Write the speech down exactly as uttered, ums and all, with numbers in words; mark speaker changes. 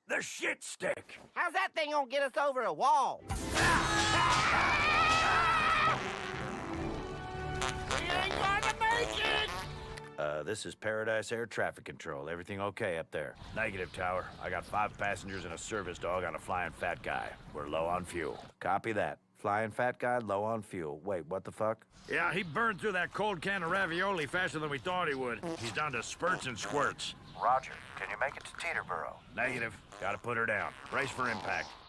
Speaker 1: The shit stick!
Speaker 2: How's that thing gonna get us over a wall? We ain't gonna make it!
Speaker 1: Uh, this is Paradise Air Traffic Control. Everything okay up there? Negative, Tower. I got five passengers and a service dog on a flying fat guy. We're low on fuel. Copy that. Flying fat guy, low on fuel. Wait, what the fuck?
Speaker 3: Yeah, he burned through that cold can of ravioli faster than we thought he would. He's down to spurts and squirts.
Speaker 1: Roger. Can you make it to Teterboro? Negative. Gotta put her down. Brace for impact.